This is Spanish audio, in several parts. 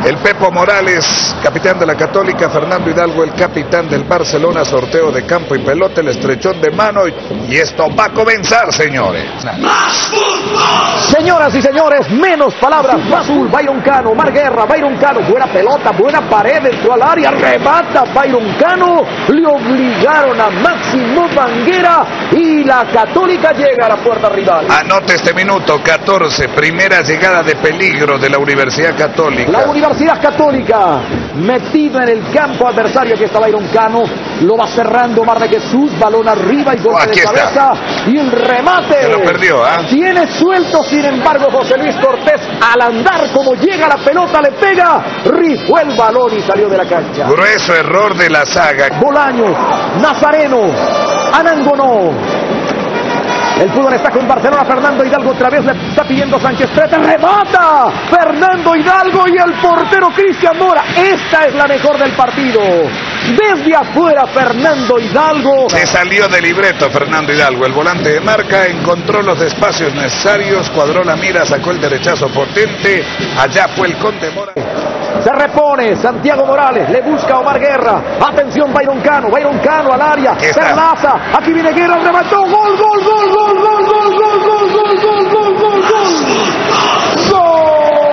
El Pepo Morales, capitán de la Católica, Fernando Hidalgo, el capitán del Barcelona, sorteo de campo y pelota, el estrechón de mano y esto va a comenzar, señores. Señoras y señores, menos palabras, más azul, Byron Cano, Omar Guerra, Byron Cano, buena pelota, buena pared, entró al área, remata Byron Cano, le obligaron a Máximo Banguera y la Católica llega a la puerta rival. Anote este minuto, 14, primera llegada de peligro de la Universidad Católica. La Universidad Católica, metido en el campo adversario, aquí está Byron Cano, lo va cerrando Omar de Jesús, balón arriba y golpe de cabeza, y el remate. Se lo perdió, Tiene suelto, sin embargo, José Luis Cortés, al andar como llega la pelota, le pega, rifó el balón y salió de la cancha. Grueso error de la saga. Bolaños, Nazareno, Anangonó. El fútbol está con Barcelona, Fernando Hidalgo otra vez le está pidiendo Sánchez Prete, remata Fernando Hidalgo y el portero Cristian Mora. Esta es la mejor del partido. Desde afuera Fernando Hidalgo. Se salió de libreto Fernando Hidalgo, el volante de marca, encontró los espacios necesarios, cuadró la mira, sacó el derechazo potente, allá fue el Conde Mora. Se repone Santiago Morales, le busca a Omar Guerra, atención Byron Cano al área, Perlaza, aquí viene Guerra, remató, gol, gol, gol, gol, gol, gol, gol, gol, gol, gol, gol, gol, gol, gol.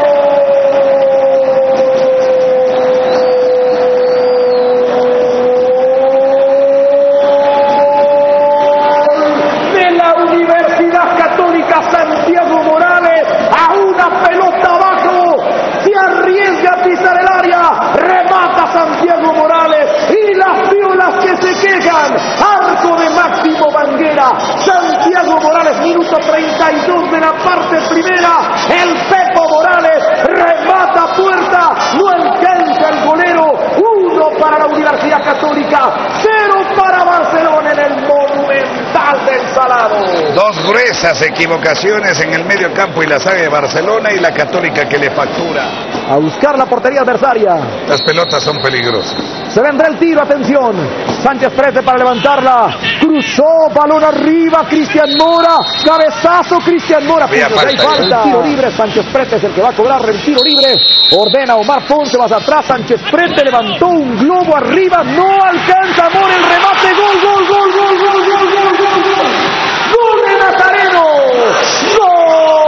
De la Universidad Católica, Santiago Morales, a una pelota abajo, se arriesga a pisar el área, remata Santiago Morales y las violas que se quejan, arco de Máximo Banguera, Santiago Morales, minuto 32 de la parte primera, el Pepo Morales remata puerta, no alcanza el golero, 1 para la Universidad Católica, 0 para Barcelona en el Monumental del Salado. Dos gruesas equivocaciones en el medio campo y la saga de Barcelona y la Católica que le factura. A buscar la portería adversaria. Las pelotas son peligrosas. Se vendrá el tiro, atención. Sánchez Prete para levantarla. Cruzó, balón arriba, Cristian Mora. Cabezazo, Cristian Mora. Hay falta. El tiro libre, Sánchez Prete es el que va a cobrar el tiro libre. Ordena Omar Ponce, vas atrás. Sánchez Prete levantó un globo arriba. No alcanza Mora, el remate. Gol, gol, gol, gol, gol, gol, gol, gol, gol. Gol de Nazareno. Gol.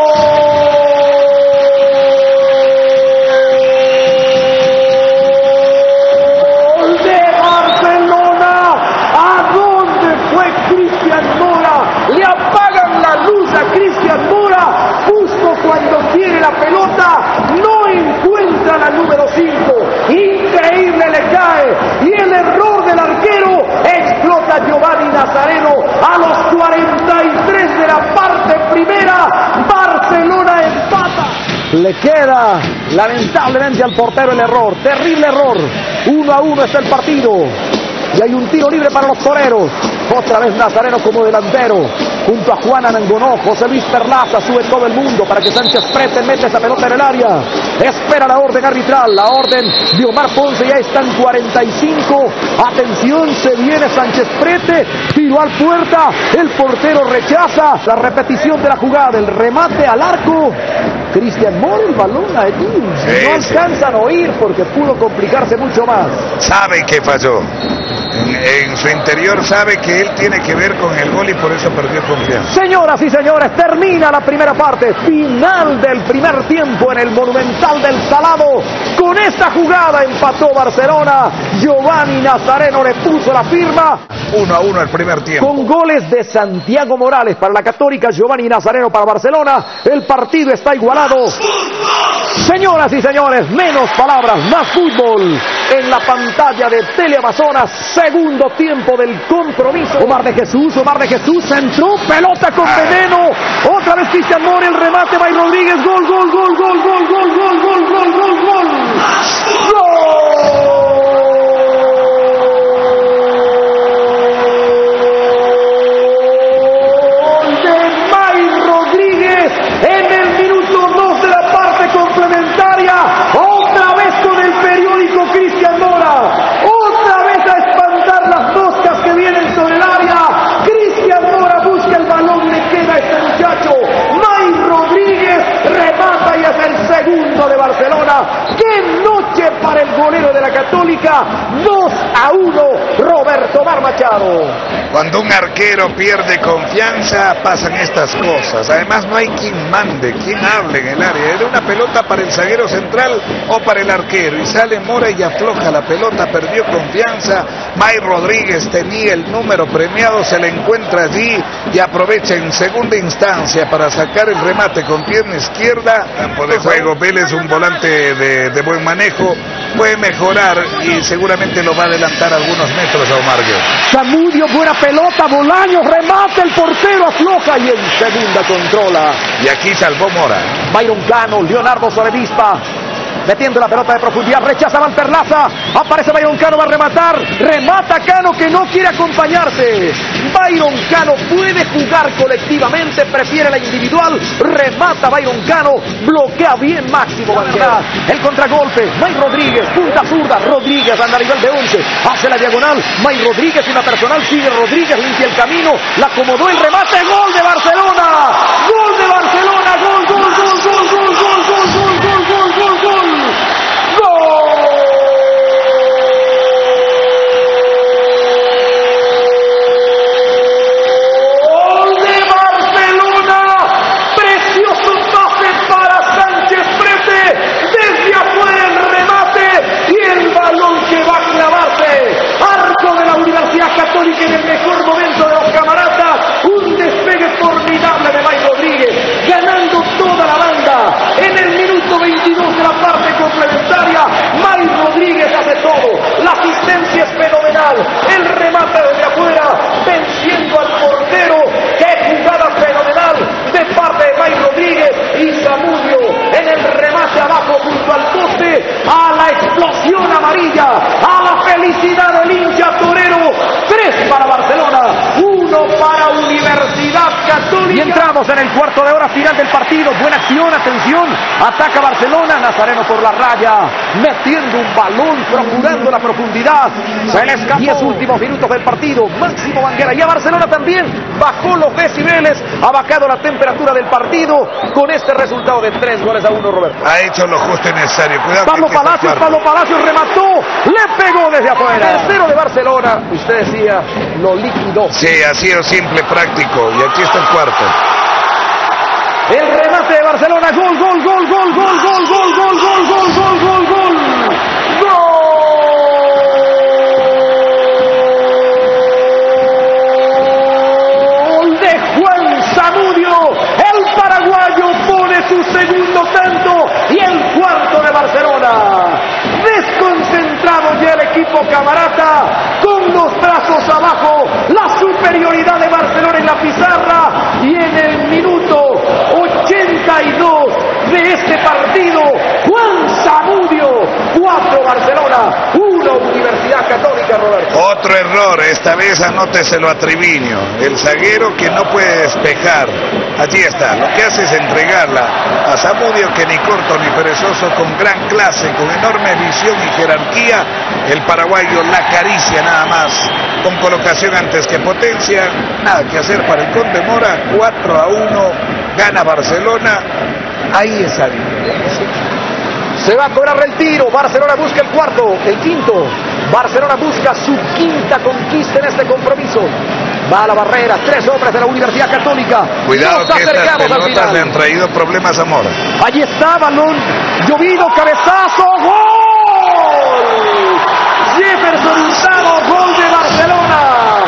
Le apagan la luz a Cristian Mora, justo cuando quiere la pelota, no encuentra la número 5, increíble le cae, y el error del arquero, explota Giovanni Nazareno a los 43 de la parte primera, Barcelona empata. Le queda lamentablemente al portero el error, terrible error, 1-1 está el partido, y hay un tiro libre para los toreros. Otra vez Nazareno como delantero, junto a Juan Anangonó, José Luis Perlaza, sube todo el mundo para que Sánchez Prete mete esa pelota en el área. Espera la orden arbitral, la orden de Omar Ponce, ya están 45. Atención, se viene Sánchez Prete, tiro al puerta, el portero rechaza la repetición de la jugada, el remate al arco. Cristian Mora, el balón allí, no alcanzan a oír porque pudo complicarse mucho más. Sabe que falló. En su interior sabe que él tiene que ver con el gol y por eso perdió confianza. Señoras y señores, termina la primera parte, final del primer tiempo en el Monumental del Salado. Con esta jugada empató Barcelona, Giovanni Nazareno le puso la firma. 1-1 el primer tiempo. Con goles de Santiago Morales para la Católica, Giovanni Nazareno para Barcelona, el partido está igualado. Señoras y señores, menos palabras, más fútbol en la pantalla de Teleamazonas, segundo tiempo del compromiso. Omar de Jesús, entró, pelota con veneno, otra vez Cristian Mora, el remate, Bay Rodríguez, gol, gol, gol, gol, gol, gol, gol, gol, gol, gol, gol, gol. En el minuto 2 de la parte complementaria, otra vez con el periódico Cristian Mora, otra vez a espantar las moscas que vienen sobre el área. Cristian Mora busca el balón, le queda a este muchacho. May Rodríguez remata y es el segundo de Barcelona. ¡Qué noche! noche para el golero de la Católica. 2-1, Roberto Omar Machado. Cuando un arquero pierde confianza, pasan estas cosas. Además, no hay quien mande, quien hable en el área. Era una pelota para el zaguero central o para el arquero. Y sale Mora y afloja la pelota, perdió confianza. May Rodríguez tenía el número premiado, se le encuentra allí y aprovecha en segunda instancia para sacar el remate con pierna izquierda. Campo de juego, Vélez, un volante de buen manejo, puede mejorar y seguramente lo va a adelantar algunos metros a Omar Guerra. Zamudio, buena pelota, Bolaños, remate, el portero afloja y en segunda controla. Y aquí salvó Mora. Byron Cano, Leonardo Sorevispa, metiendo la pelota de profundidad, rechaza Valperlaza, aparece Byron Cano, va a rematar, remata Cano que no quiere acompañarse. Byron Cano puede jugar colectivamente, prefiere la individual, remata Byron Cano, bloquea bien Máximo Banquera. El contragolpe, May Rodríguez, punta zurda, Rodríguez anda a nivel de 11, hace la diagonal, May Rodríguez, una personal, sigue Rodríguez, limpia el camino, la acomodó, el remate, gol de Barcelona, gol de Barcelona, gol, gol, gol, gol, gol, gol, gol, gol, gol, gol, gol, gol, gol. Católica en el mejor momento de los camaratas, un despegue formidable de May Rodríguez, ganando toda la banda. En el minuto 22 de la parte complementaria, May Rodríguez hace todo, la asistencia es fenomenal, el remate desde afuera, venciendo al portero. ¡Qué jugada fenomenal de parte de May Rodríguez! Y Zamudio en el remate abajo junto al poste, a la explosión amarilla, a la felicidad del hincha torero. 3 para Barcelona, 1 para Universidad Católica. Y entramos en el cuarto de hora final del partido. Buena acción, atención, ataca Barcelona, Nazareno por la raya, metiendo un balón, procurando la profundidad. Se le escapó. 10 últimos minutos del partido, Máximo Banguera. Y a Barcelona también bajó los decibeles, ha bajado la temperatura del partido con este resultado de 3-1, Roberto. Ha hecho lo justo y necesario. Cuidado. Pablo Palacios remató, le pegó desde afuera. Tercero de Barcelona, usted decía, lo liquidó. Sí, ha sido simple, práctico, y aquí está el cuarto. El remate de Barcelona, gol, gol, gol, gol, gol, gol, gol, gol, gol, gol, gol, gol, gol. Gol de Juan Zamudio, el paraguayo pone su segundo tanto y el cuarto de Barcelona. Desconcentrado ya el equipo camarata, con los brazos abajo, la superioridad de Barcelona en la pizarra, y en el minuto 82 de este partido, Juan Zamudio, 4 Barcelona, 1 Universidad Católica, Roberto. Otro error, esta vez anóteselo a Triviño, el zaguero que no puede despejar. Allí está, lo que hace es entregarla a Zamudio, que ni corto ni perezoso, con gran clase, con enorme visión y jerarquía, el paraguayo la acaricia nada más, con colocación antes que potencia. Nada que hacer para el Conde Mora. 4-1, gana Barcelona. Ahí es la diferencia. Se va a cobrar el tiro, Barcelona busca el cuarto, el quinto. Barcelona busca su quinta conquista en este compromiso. Va a la barrera, 3 hombres de la Universidad Católica. Cuidado que estas pelotas le han traído problemas a Mora. Allí está, balón llovido, cabezazo, ¡gol! Jefferson Hurtado, gol de Barcelona.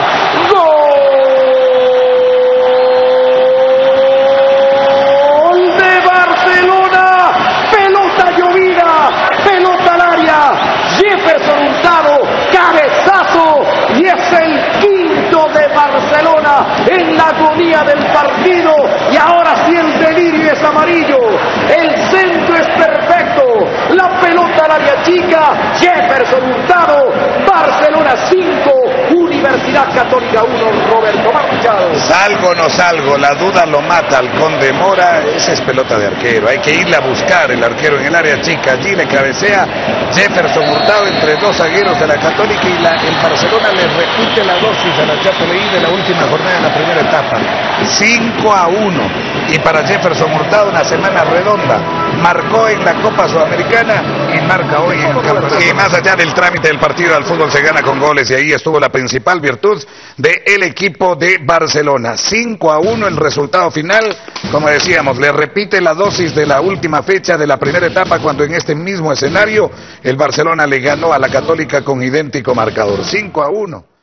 Gol de Barcelona. Pelota llovida, pelota al área. Jefferson Hurtado, cabezazo, y es el quinto de Barcelona en la agonía del partido. Y ahora sí el delirio es amarillo, el centro es perfecto, la pelota al área chica, Jefferson Hurtado, Barcelona 5, Universidad Católica 1, Roberto Machado. Salgo o no salgo, la duda lo mata al Conde Mora. Esa es pelota de arquero, hay que irle a buscar el arquero en el área chica. Allí le cabecea Jefferson Hurtado entre 2 zagueros de la Católica, y el Barcelona le repite la dosis a la Chato Leí de la última jornada en la primera etapa. 5-1, y para Jefferson Hurtado una semana redonda. marcó en la Copa Sudamericana y marca hoy en el campeonato. Y más allá del trámite del partido, al fútbol se gana con goles, y ahí estuvo la principal virtud del equipo de Barcelona. 5-1 el resultado final. Como decíamos, le repite la dosis de la última fecha de la primera etapa, cuando en este mismo escenario el Barcelona le ganó a la Católica con idéntico marcador, 5-1.